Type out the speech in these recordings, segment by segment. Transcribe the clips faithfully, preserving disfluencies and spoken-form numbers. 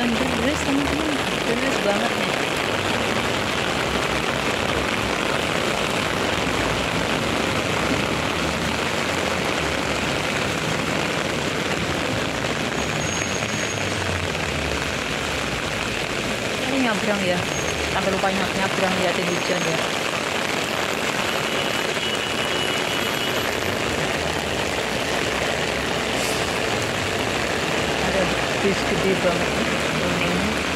hujan deras teman-teman, deras banget nih. Ini nyabrang ya, sampai lupa nyabrang liatin hujan ya. Ada bis gede banget kuning.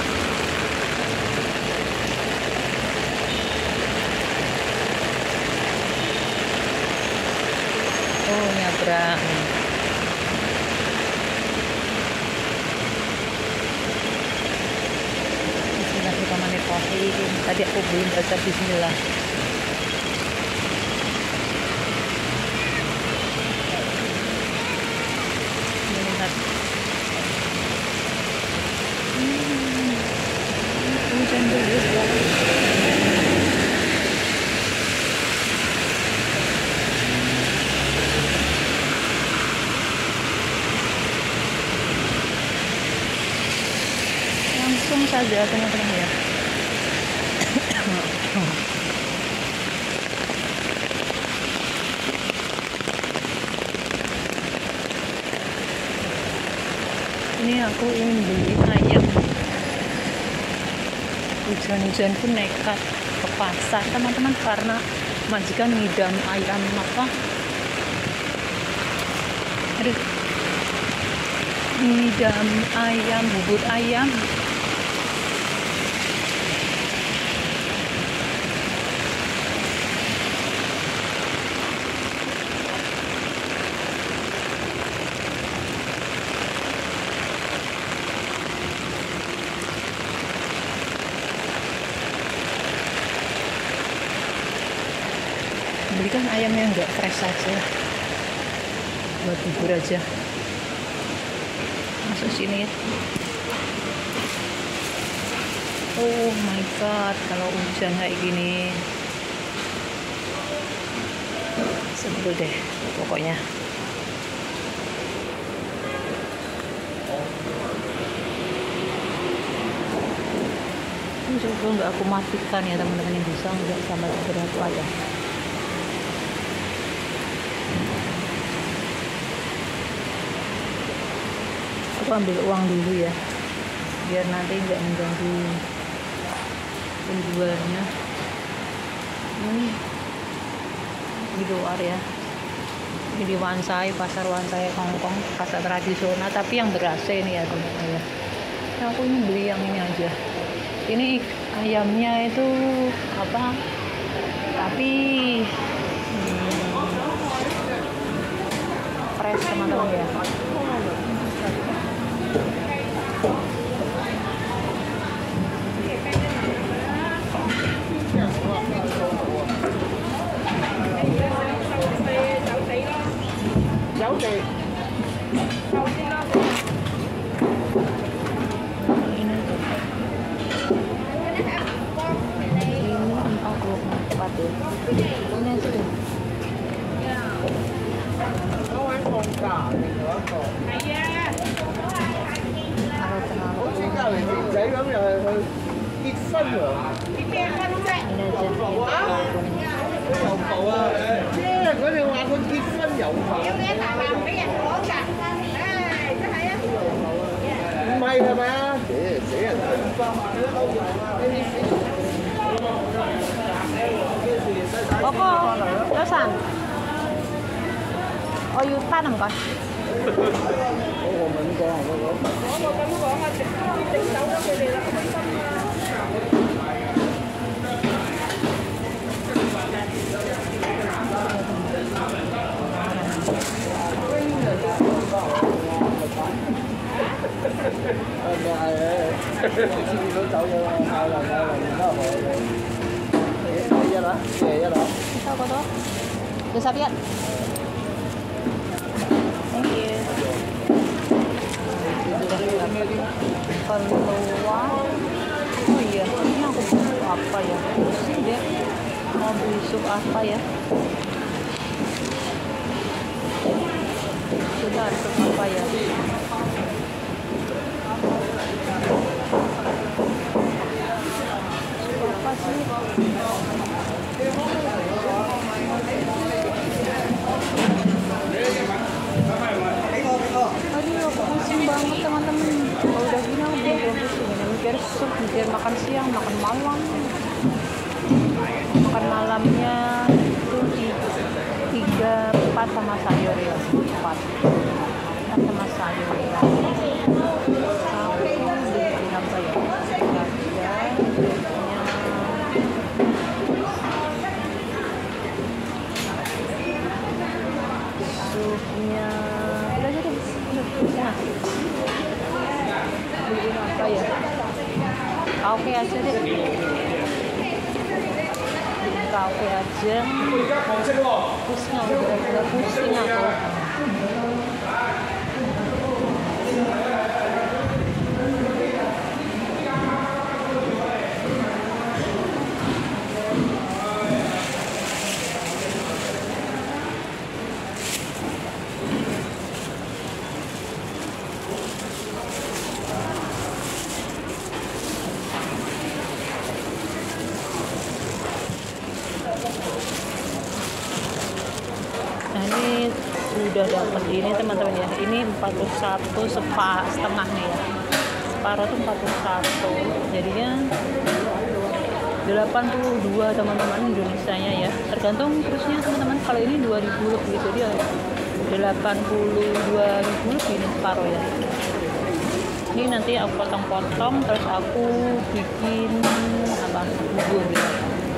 Oh, nyabrang. Bismillahirrahmanirrahim. Tadi aku belum baca bismillah. Lihat. Hmm, hujan deras banget. Langsung saja teman-teman ya. Ini aku ingin beli ayam. Hujan-hujan pun nekat ke pasar teman-teman karena majikan ngidam ayam apa? Aduh, ngidam ayam, bubur ayam. Belikan ayam yang enggak fresh aja buat bubur aja. Masuk sini ya. Oh my god, kalau hujan kayak gini sebel deh pokoknya. Ini coba nggak aku matikan ya teman-teman, yang bisa nggak sama berapa ya. Aku ambil uang dulu ya, biar nanti nggak mengganggu penjualnya. Ini di luar ya, ini di Wansai, pasar Wansai Hongkong, pasar tradisional tapi yang ber-A C ini ya teman-teman ya. Nah, aku ini beli yang ini aja. Ini ayamnya itu apa? Tapi hmm, fresh teman-teman ya. Dấu tiền. Ini empat puluh empat ya. Ini sudah. Kalau terlalu Cái này chị dễ lắm rồi, kết phân rồi. ini aja. Hồng cầu á. Thế có điều hòa con kết phân dậu. May thôi mà. Để để Koko, Yosan. Oh, you tan không con? Ủa mình con không có. Có một cái con mà tính xấu đó thì là không có. Nó chậu cho hai lần hai lần nó hồi về ra đó về ra đó Sao có tốt? Được sao biết? Thank you. Keluar. Oh iya, ini aku butuh apa ya? Pusing deh. Mau beli sup apa ya? Sudah sup apa ya? Aduh, aku pusing banget teman-teman. Kalau udah gini aku belum pusing. Ini mikir sup, mikir makan siang, makan malam. Makan malamnya itu tiga empat sama sayur ya, empat empat sama sayur ya. Aku bikin apa ya? Supnya udah jadi nah bikin apa ya, oke aja deh, bikin kafe aja. Pusing aku, bener-bener pusing aku. Nah ini udah dapet ini teman-teman ya, ini empat puluh satu sepa, setengah nih ya, separuh tuh empat puluh satu, jadinya delapan puluh dua teman-teman Indonesianya ya, tergantung terusnya teman-teman. Kalau ini dua ribu lebih, jadi ya delapan puluh dua ribu lebih ini separuh ya. Ini nanti aku potong-potong terus aku bikin apa, bubur ya.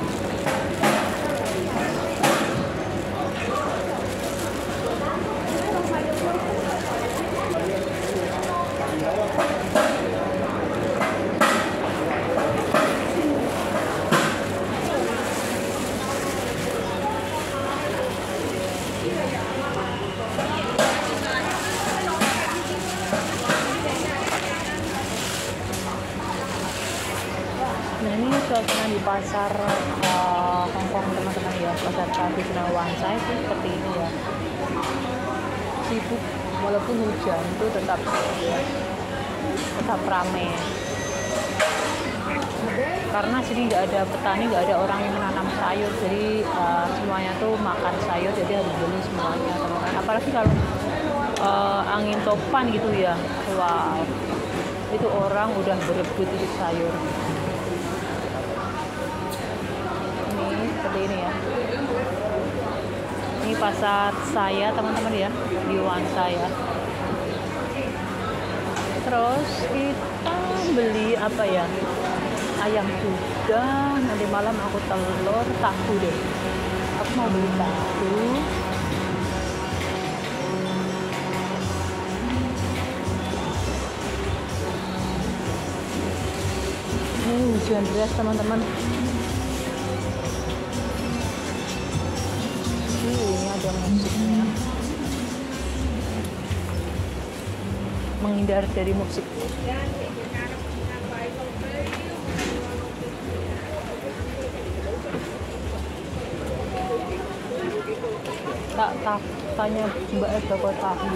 Nah ini suasana di pasar uh, Hongkong teman-teman ya, pasar tradisional Wansai itu seperti ini ya, sibuk walaupun hujan itu tetap ya, tetap ramai karena sini nggak ada petani, nggak ada orang yang menanam sayur, jadi uh, semuanya tuh makan sayur, jadi harus beli semuanya teman-teman. Apalagi kalau uh, angin topan gitu ya, wow, itu orang udah berebut itu sayur. Seperti ini ya, ini pasar saya teman-teman ya, di Wansai ya. Terus kita beli apa ya, ayam sudah, nanti malam aku telur, tahu deh, aku mau beli tahu. Ini hujan deras teman-teman. Ini ada musiknya, menghindar dari musik. Tak tak tanya Mbak Eda kok tahu.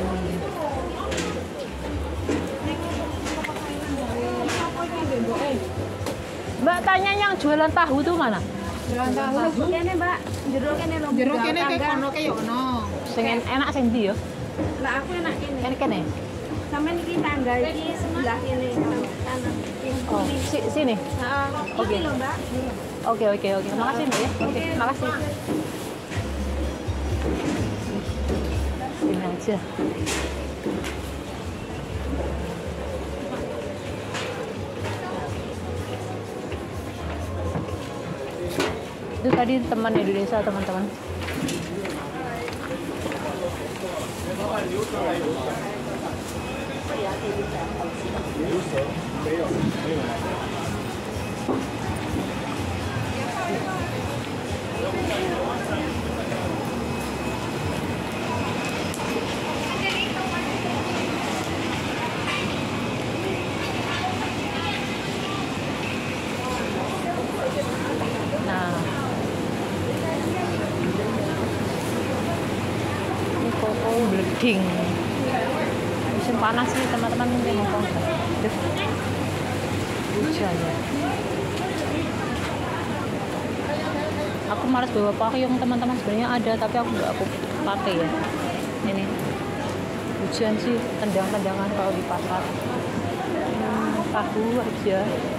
Mbak tanya yang jualan tahu tuh mana? Jualan tahu. Kene, Mbak. Jero kene lho. Jero kene kayak kono kayak yo ono. Sing enak sing ndi yo? Lah aku enak kene. Kene kene. Sampeyan iki tangga iki sebelah kene kanan. Oh, si, sini. Heeh. Oke lho, Mbak. Oke oke oke. Makasih Mbak ya. Oke, makasih. Ini aja. Itu tadi teman Indonesia teman-teman. Nah, ini koko bleding. Musim panas nih teman-teman di Hongkong. Hujan ya. Aku malas bawa payung teman-teman, sebenarnya ada tapi aku nggak aku pakai ya. Ini hujan sih, tendang-tendangan kalau di pasar. Hmm, tahu aja.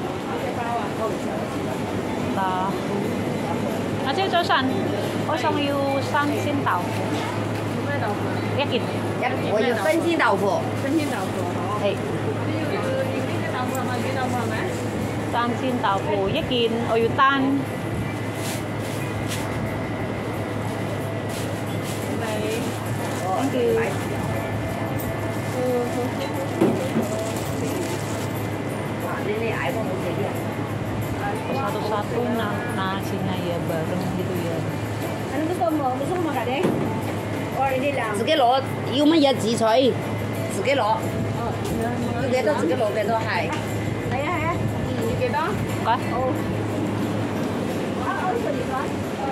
Tahu. Aja cosan. Oh, song yu sang sin tau. Yakin? 我要分心豆腐， 新鮮豆腐嗬。 Hey. 你要要呢啲豆腐係咪軟豆腐係咪？ Sang sin tofu, yakin, oyutan. 你 Thank you. ini air mau jadi. Satu-satu nah, nasinya ya bareng gitu ya. Ano gusto mo? Gusto mo magkade? Or hindi lang? 自己攞，要乜嘢紫菜，自己攞，要幾多自己攞幾多係。 係啊係啊。要幾多？ Kah? Oh. Ah, oh, sorry, Kak.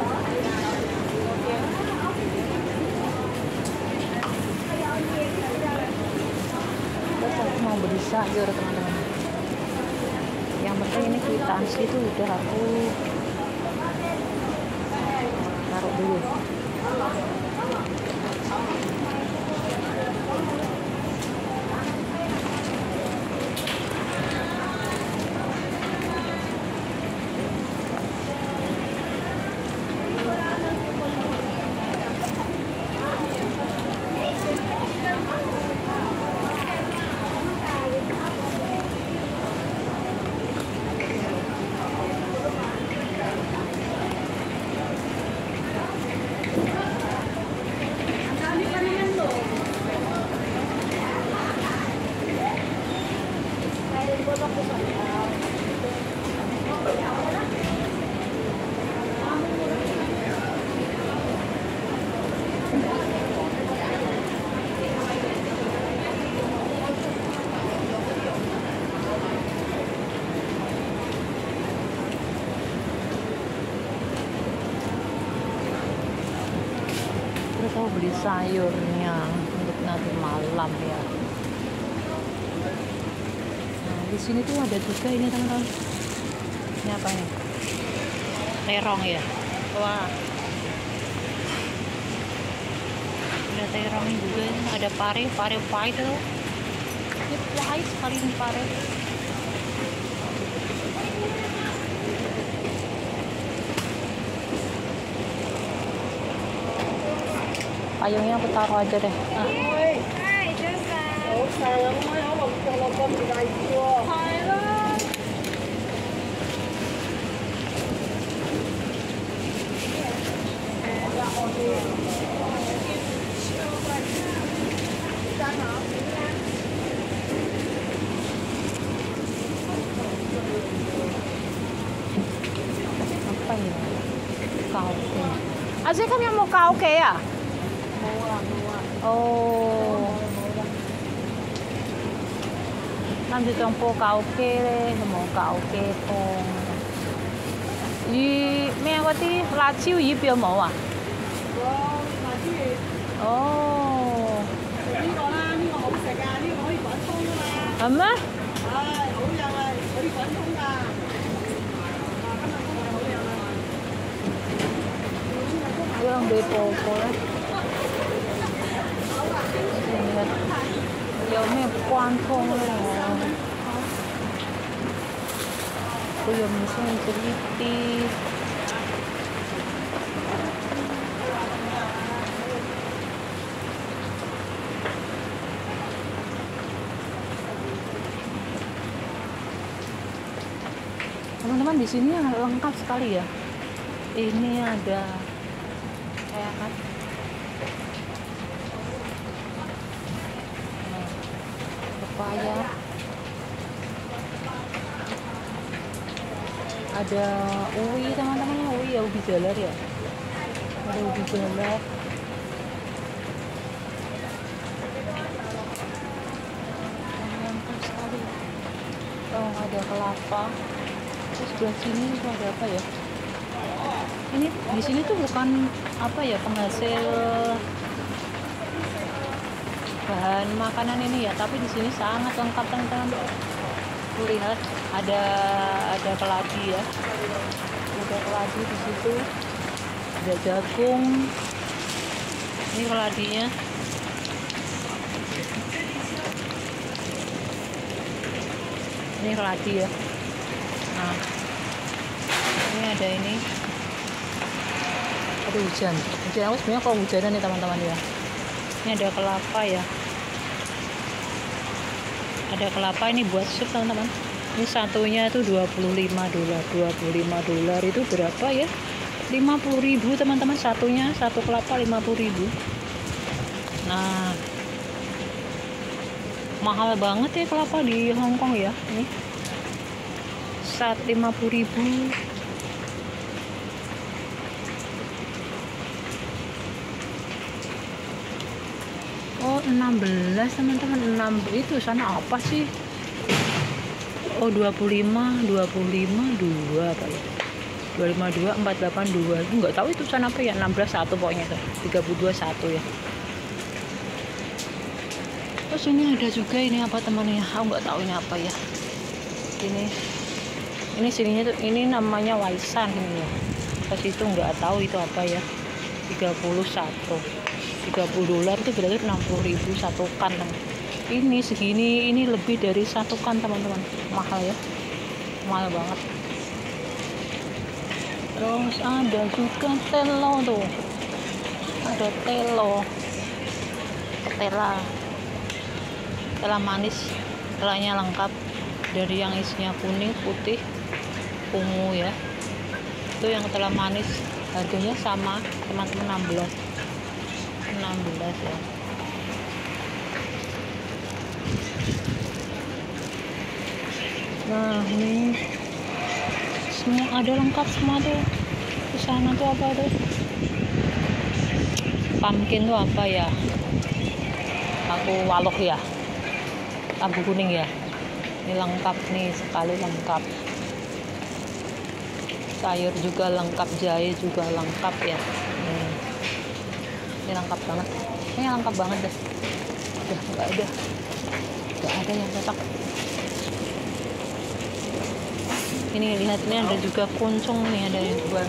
Terus aku mau beli sayur teman-teman. Yang penting ini kwitansi itu udah aku taruh dulu. Terus aku beli sayurnya untuk nanti malam ya. Nah, di sini tuh ada juga ini teman-teman. Ini apa ini? Terong ya. Wah. Ada terong juga, ada pare, pare pahit itu. Ini pahit sekali ini pare. Payungnya aku taruh aja deh. Ah. 好長啊！咁樣可能降落咁大雨喎。係啦。 Apa ya? Karaoke. Aziz kan yang mau karaoke ya? Oh. Nanti jompo karaoke deh, mau karaoke pong. Yi,咩嗰啲辣椒魚表冇啊？哦。 呢個啦，呢個好食啊，呢個可以滾湯㗎嘛。 係咩？ 唉，好有啊，可以滾湯㗎。今日都係好有啊。 Yang Depopo ya. Lihat. Ya ini kuantong loh. Aku yang misalnya sedikit. Teman-teman di sini lengkap sekali ya. Ini ada kayak kan pepaya, ada uwi teman-teman, uwi ya, ubi jalar ya, ada ubi jalar, lengkap sekali. Oh, ada kelapa. Terus sebelah sini itu ada apa ya? Ini di sini tuh bukan apa ya, penghasil bahan makanan ini ya, tapi di sini sangat lengkap teman-teman. Lihat ada ada keladi ya, ada keladi di situ. Ada jagung. Ini keladinya. Ini keladi ya. Nah, ini ada ini. Ada hujan. Hujan aku sebenarnya kalau hujanan nih teman-teman ya. Ini ada kelapa ya. Ada kelapa ini buat sup teman-teman. Ini satunya itu dua puluh lima dolar. dua puluh lima dolar itu berapa ya? lima puluh ribu teman-teman satunya. Satu kelapa lima puluh ribu. Nah, mahal banget ya kelapa di Hong Kong ya. Nih. Sat lima puluh ribu. Oh, enam belas teman-teman. enam itu sana apa sih? Oh, dua puluh lima, dua puluh lima, dua apa ya? dua puluh lima, dua, empat puluh delapan, dua. Enggak tahu itu sana apa ya? enam belas, satu pokoknya tuh. tiga puluh dua, satu ya. Terus ini ada juga ini apa temannya? Aku nggak tahu ini apa ya. Ini ini sininya tuh ini namanya waisan ini ya. Pas itu nggak tahu itu apa ya. tiga puluh satu. tiga puluh dolar itu berarti enam puluh ribu satu kan. Ini segini ini lebih dari satu kan teman-teman. Mahal ya. Mahal banget. Terus ada juga telo tuh. Ada telo. Ketela. Tela manis. Telanya lengkap dari yang isinya kuning, putih, ungu ya. Itu yang tela manis. Harganya sama teman-teman enam belas. enam belas ya. Nah, ini semua ada lengkap semua tuh. Di sana tuh apa tuh? Pumpkin tuh apa ya? Aku walok ya. Abu kuning ya. Ini lengkap nih, sekali lengkap. Sayur juga lengkap, jahe juga lengkap ya. Hmm. Ini lengkap banget. Ini lengkap banget deh. Udah nggak ada. Nggak ada yang cocok. Ini lihat, ini ada juga kuncung nih, ada yang jual.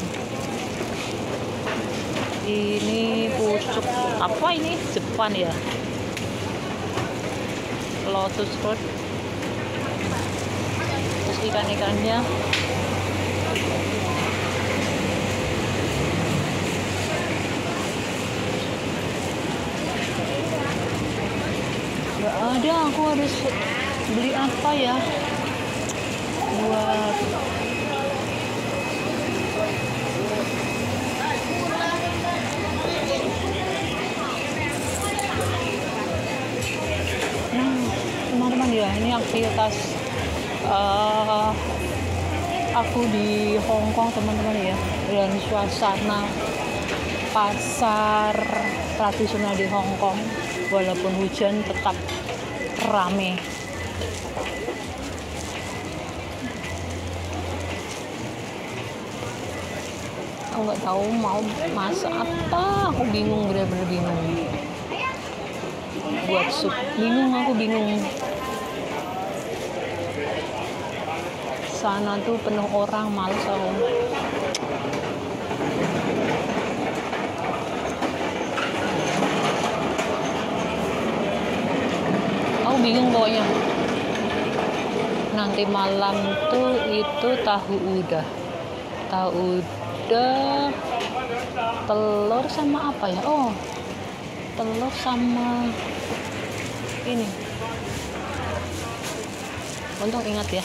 Ini pucuk apa ini? Jepang ya. Lotus fruit. Terus ikan-ikannya. Gak ada, aku harus beli apa ya buat nah teman-teman ya, ini aktivitas uh, aku di Hong Kong teman-teman ya, dan suasana pasar tradisional di Hong Kong walaupun hujan tetap rame. Aku nggak tahu mau masak apa, aku bingung, bener-bener bingung buat sup, bingung, aku bingung. Sana tuh penuh orang, males aku. Aku bingung pokoknya. Nanti malam tuh itu tahu udah, tahu udah, telur sama apa ya? Oh, telur sama ini. Untung ingat ya.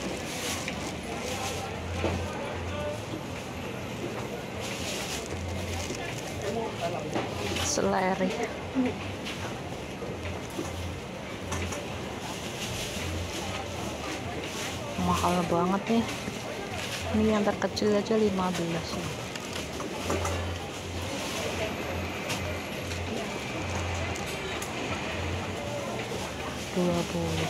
Seleri. Mahal banget nih. Ini yang terkecil aja lima belas. dua puluh.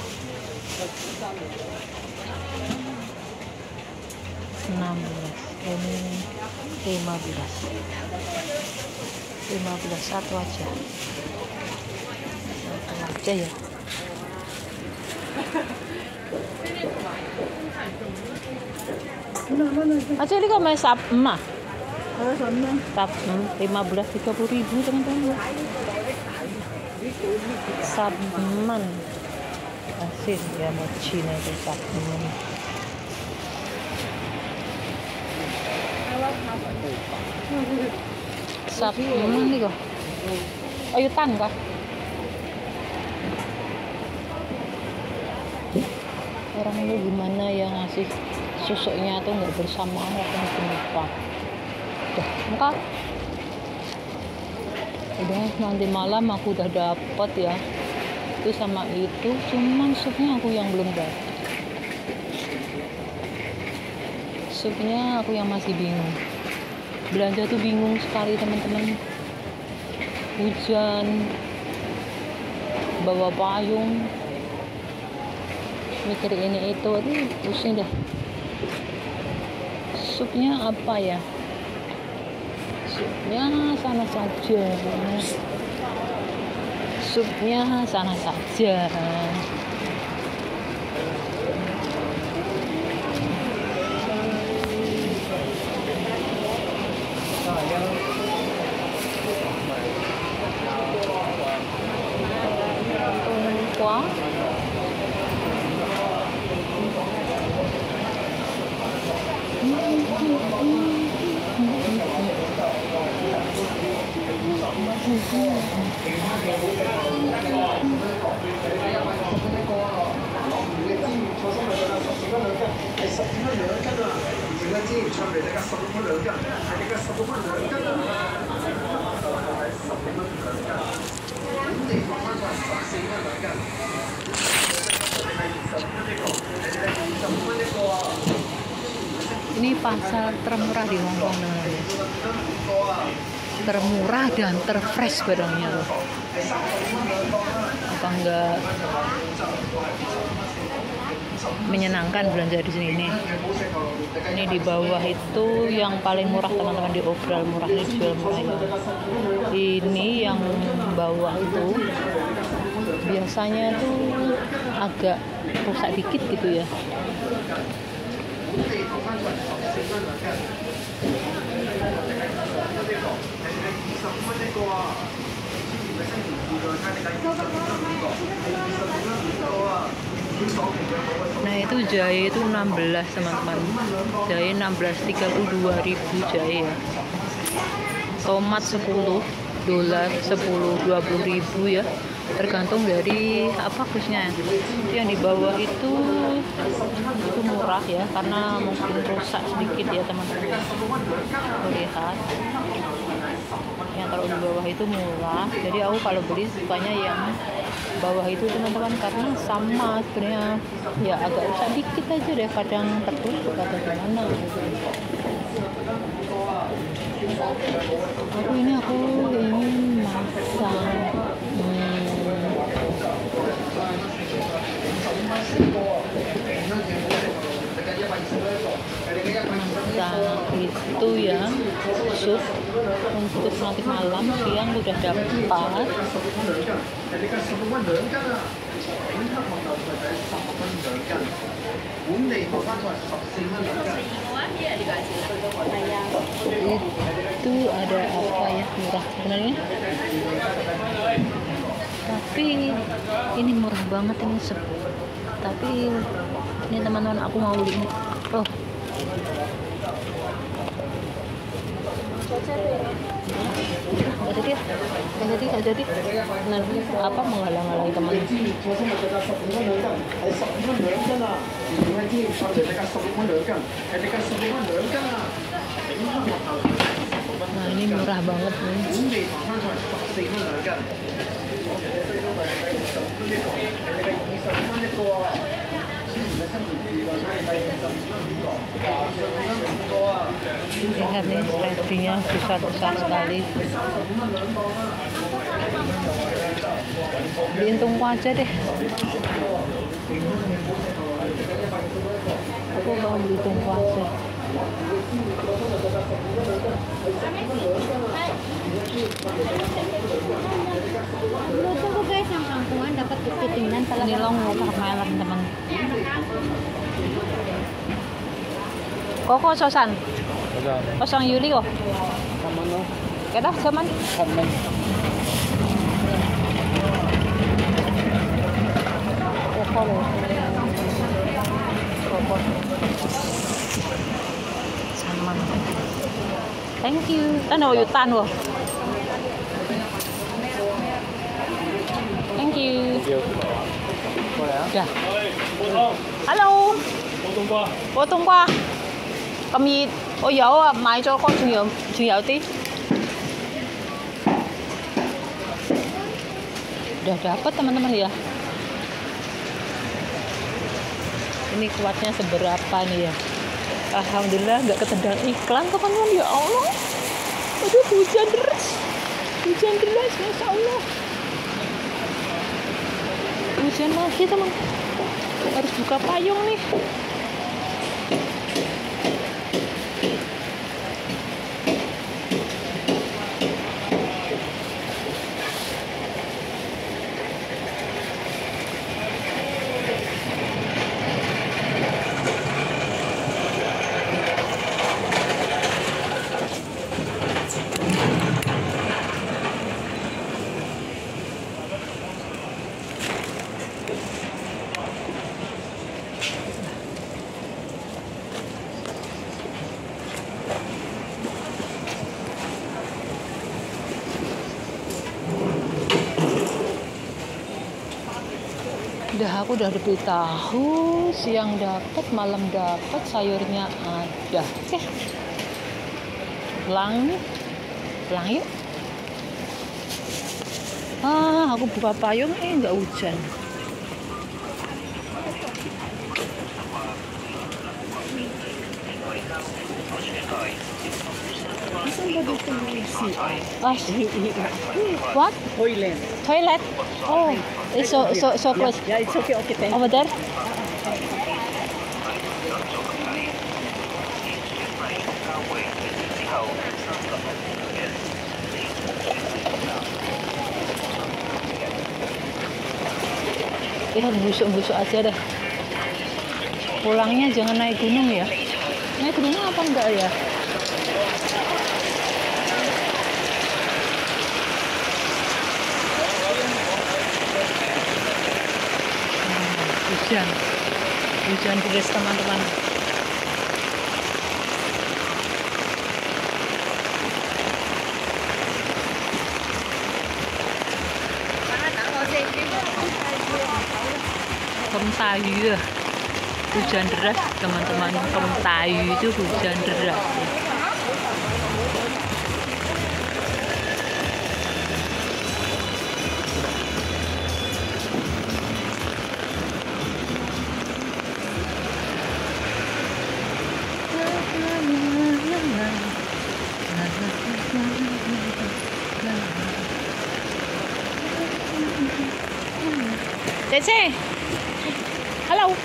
enam belas. Ini lima belas. lima belas satu aja. Satu aja ya. Aja ini kok main sap emak. Tap lima belas tiga puluh ribu teman-teman. Sabman asih ya mochi nih itu sabman. Sabman nih kok. Ayo tan kah? Orang itu gimana ya ngasih susuknya tuh nggak bersamaan atau kenapa? Udah, enggak. Udah nanti malam aku udah dapet ya. Itu sama itu, cuman supnya aku yang belum dapet. Supnya aku yang masih bingung. Belanja tuh bingung sekali teman-teman. Hujan, bawa payung, mikir ini itu, aduh pusing deh. Supnya apa ya? Supnya sana saja. Supnya sana saja. Quá. Ini pasar termurah di Hong Kong namanya. Termurah dan terfresh barangnya loh. Apa enggak menyenangkan belanja di sini nih. Ini di bawah itu yang paling murah teman-teman, di obral murah, ini jual murah ya. Ini yang bawah itu biasanya tuh agak rusak dikit gitu ya. Nah itu jahe itu enam belas teman-teman, jahe enam belas, tiga puluh dua ribu jahe ya. Tomat sepuluh dolar, sepuluh, dua puluh ribu ya, tergantung dari apa khususnya. Yang di bawah itu itu murah ya, karena mungkin rusak sedikit ya teman-teman. Lihat yang kalau di bawah itu murah, jadi aku kalau beli sukanya yang bawah itu teman-teman, karena sama sebenarnya ya, agak rusak dikit aja deh, kadang tertusuk atau gimana gitu. Aku ini aku ingin masak hmm. masak itu ya, sup untuk nanti malam, siang udah dapat. Itu ada apa ya, murah sebenarnya, tapi ini murah banget ini sup. Tapi ini teman-teman aku mau beli ini. Oh, nggak jadi, nggak jadi, nggak jadi. Nanti apa menghalang-halangi teman. Nah ini murah banget nih. Lihat nih, seledrinya besar-besar sekali. Beliin tungku aja deh. Aku mau beli tungku aja. Menurutku guys, yang kampungan dapat kepitingan kalau Ini long water melon teman. Koko sosan. Oh, sang Yuli kok. Kaman no? Kaya saman. Kaman. Oh, kalau. Saman. Thank you. Ano yung tan wo? Thank you. Yeah. Hello. 冇冬瓜。 我冬瓜咁熱，我有啊，買咗個，仲有仲有啲。Udah dapat teman-teman ya. Ini kuatnya seberapa nih ya? Alhamdulillah nggak ketendang iklan teman-teman, ya Allah. Aduh, hujan deras, hujan deras, masya Allah. Hujan lagi teman, harus buka payung nih. Udah, aku udah lebih tahu, siang dapat, malam dapat, sayurnya ada. Oke, pulang, pulang yuk. Ah, aku buka payung, eh nggak hujan. Ah, what? Toilet. Toilet? Oh, it's so so so close. Yeah, it's okay, okay, thank you. Over there? Ya, busuk-busuk aja deh. Pulangnya jangan naik gunung ya. Naik gunung apa enggak ya? Hujan, hujan deras teman-teman. Kemtayu, hujan deras teman-teman. Kemtayu itu hujan deras. Cece, halo.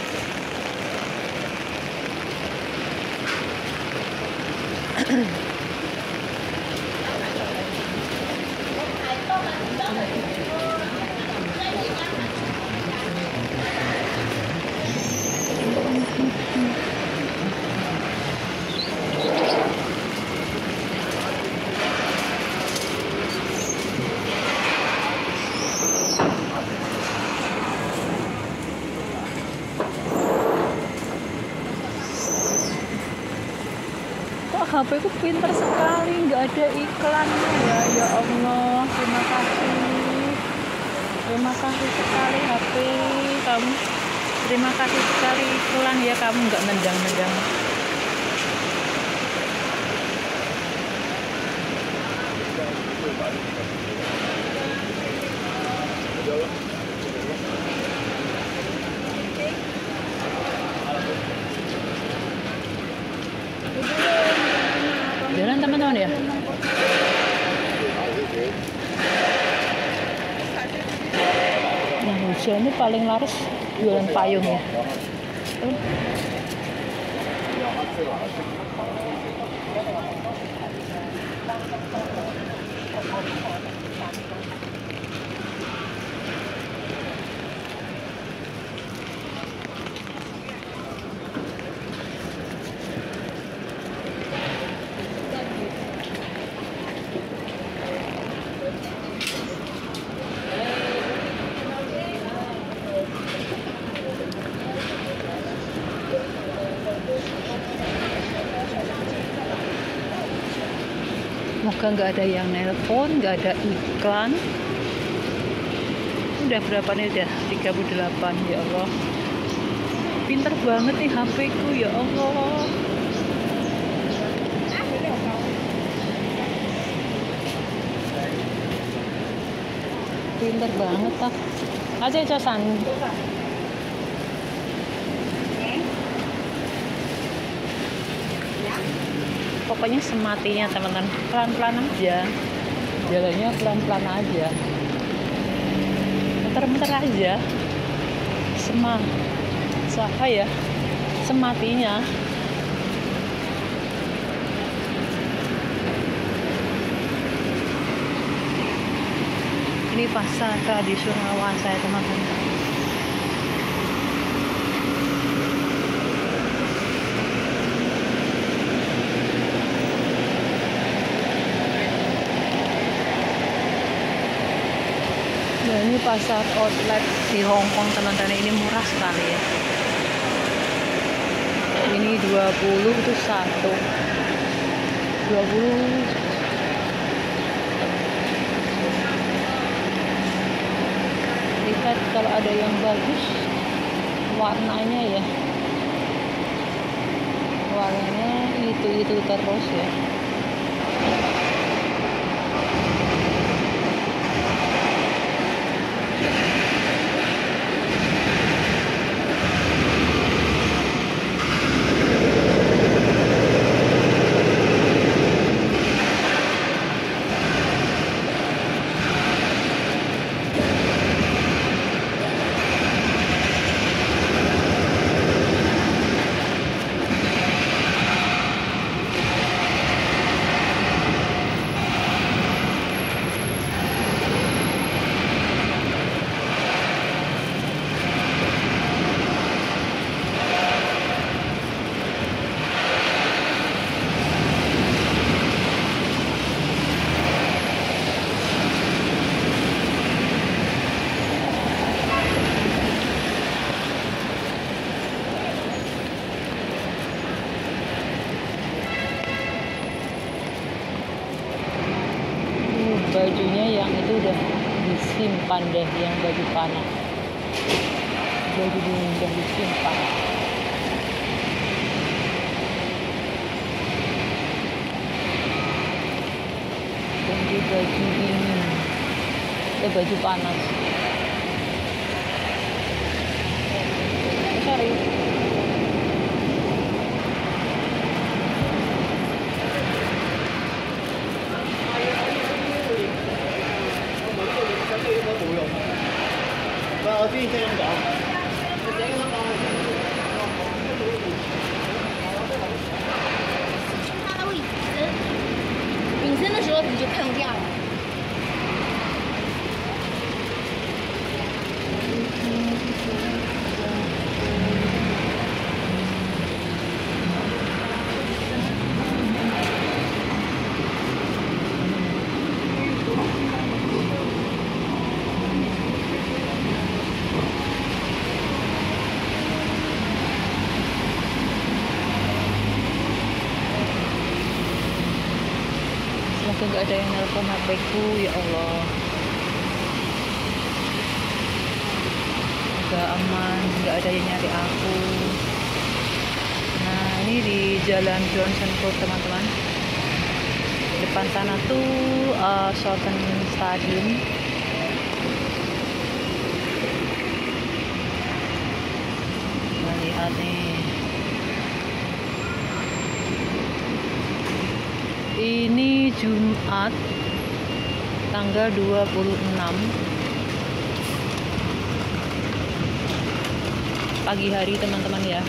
H P ku pintar sekali, nggak ada iklannya ya. Ya Allah, terima kasih, terima kasih sekali H P kamu, terima kasih sekali iklan ya, kamu nggak nendang-nendang. Jalan teman-teman ya. Nah, hujan ini paling laris jualan payung ya. juga nggak ada yang nelpon, nggak ada iklan. Udah berapa nih? Udah tiga puluh delapan. Ya Allah, pinter banget nih H P ku, ya Allah. Pinter banget ah. Aja cosan. Pokoknya sematinya teman-teman, pelan-pelan aja, jalannya pelan-pelan aja, muter-muter aja, sema, siapa ya, sematinya. Ini pasar tradisional Wansai teman-teman. Nah, ini pasar outlet di Hong Kong teman-teman, ini murah sekali ya. Ini dua puluh itu satu. dua puluh. Lihat kalau ada yang bagus warnanya ya. Warnanya itu-itu terus ya. Bajunya yang itu udah disimpan deh, yang baju panas, baju dingin udah disimpan. Baju baju dingin, eh baju panas. Sorry. 我之前聽咁講， 它的位置，隐身的时候你就看不见了。 Semoga nggak ada yang nelpon H P ku, ya Allah. Udah aman, nggak ada yang nyari aku. Nah, ini di Jalan Johnson Road teman-teman. Depan sana tuh uh, Southern Stadium. Nah, lihat nih. Ini Jumat tanggal dua puluh enam pagi hari teman-teman ya.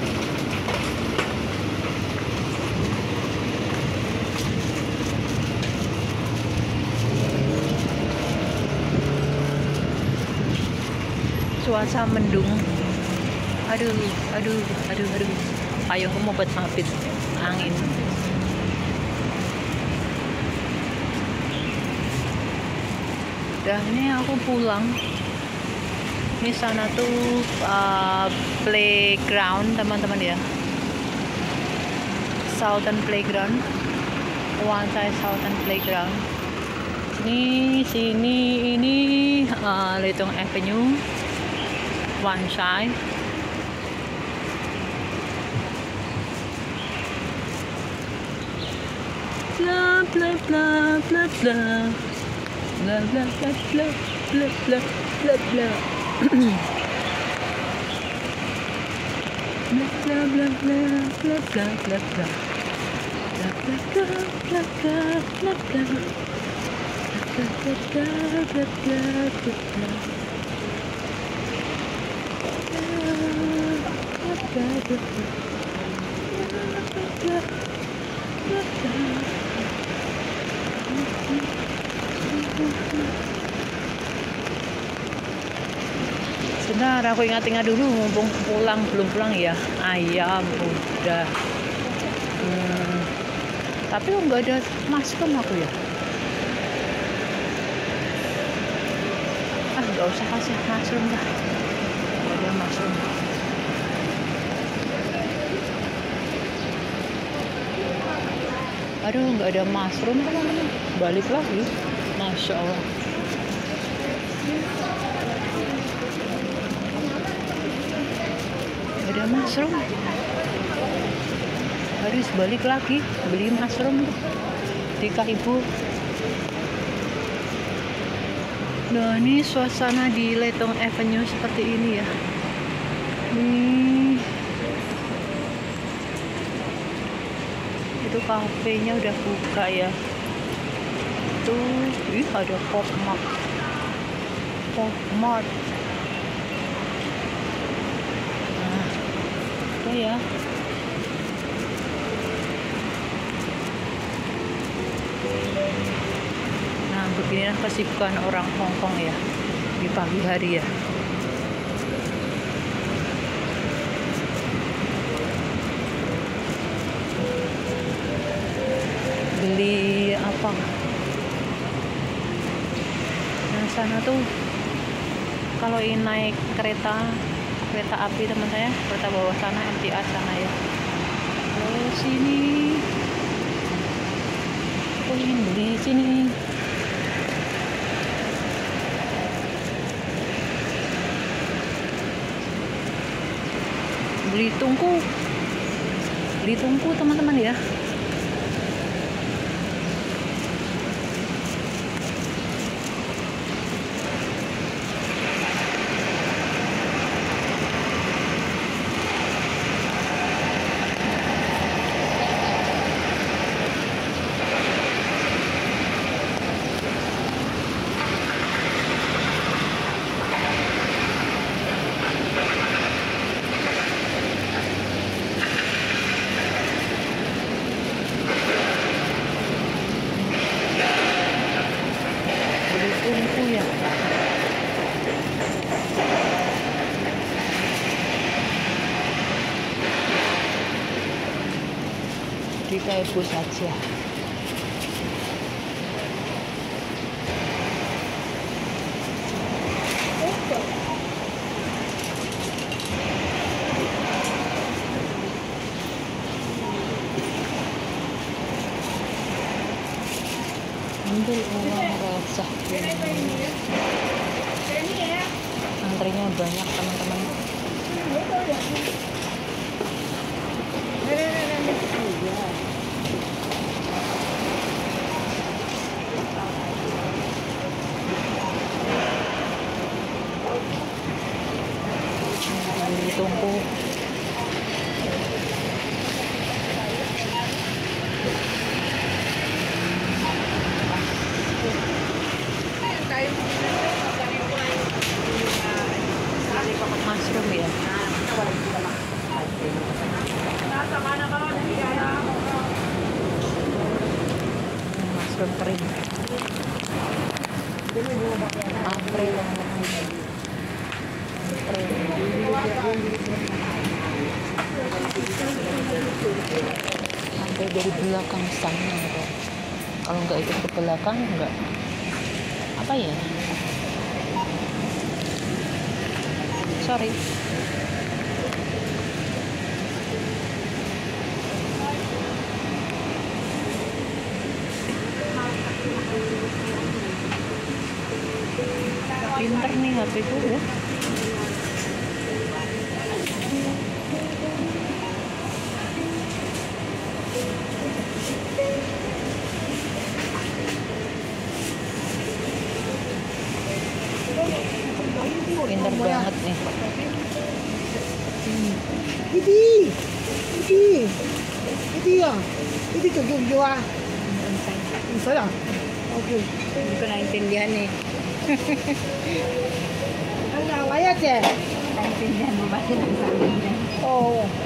Cuaca mendung. Aduh, aduh, aduh, aduh. Payungku mau buat sabit angin. Udah, ini aku pulang. Ini sana tuh uh, playground teman-teman ya, Southern Playground. Wansai Southern Playground. Sini, sini, ini uh, Leitong Avenue, Wansai. Bla bla bla bla bla bla bla bla bla bla bla bla bla bla bla bla bla bla bla bla. Sebentar, aku ingat-ingat dulu, mumpung pulang belum pulang ya. Ayam udah. Hmm, tapi kok nggak ada mushroom aku ya. Ah, nggak usah kasih mushroom dah. Nggak ada mushroom. Aduh, nggak ada mushroom teman-teman. Balik lagi. Masya Allah. Nggak ada mushroom. Harus balik lagi beli mushroom ketika ibu. Nah, ini suasana di Leitong Avenue seperti ini ya. Nih, itu kafenya udah buka ya. Tuh, ih ada Pop Mart. Pop Mart. Nah, itu ya. Nah, beginilah kesibukan orang Hong Kong ya di pagi hari ya. Beli apa? Nah, sana tuh kalau ini naik kereta kereta api teman saya, kereta bawah sana M T R sana ya. Oh, sini. Aku ingin beli sini. Beli tungku. Beli tungku teman-teman ya. Kayak bus aja. Ambil uang resah. Antrinya banyak teman-teman. Tunggu. Mushroom ya. Mushroom kering. April. Sampai dari belakang sana kok. Kalau nggak ikut ke belakang nggak apa ya, sorry. Pinter nih H P ku ya. Pinter banget nih. Ini, ini, ini ya, ini tujuh dua. Bisa ya? Oke. Hindi ko naintindihan eh. Ang away at eh. Naintindihan mo ba sinasabi niya? Oo.